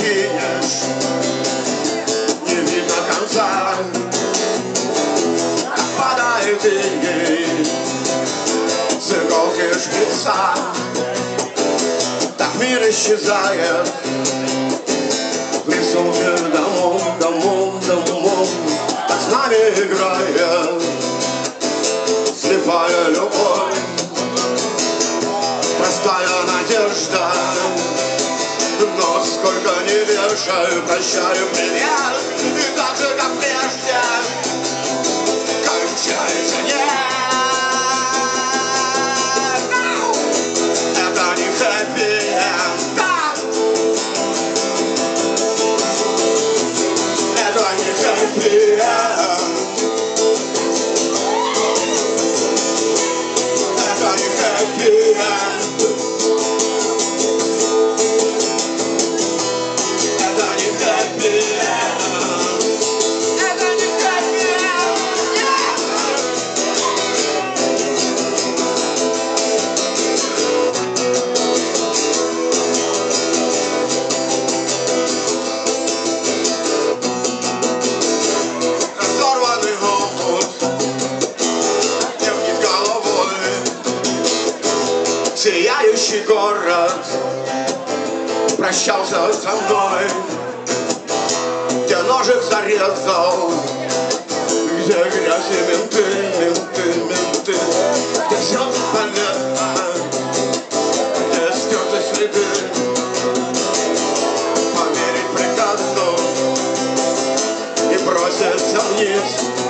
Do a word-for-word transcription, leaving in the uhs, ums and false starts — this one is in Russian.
скинешь, не видно конца. Как падает иней с иголки шприца, так мир исчезает в рисунке домов, домов, домов. Так с нами играет слепая любовь, простая надежда. Но сколько не вешаю, прощаю, привет, и так же, как прежде, кончается нет. Это не хэппи энд, это не хэппи энд, это не хэппи энд. Сияющий город прощался со мной, где ножик зарезал, где грязь и менты, менты, менты, где все понятно, где стерты следы. Поверить приказу и броситься вниз.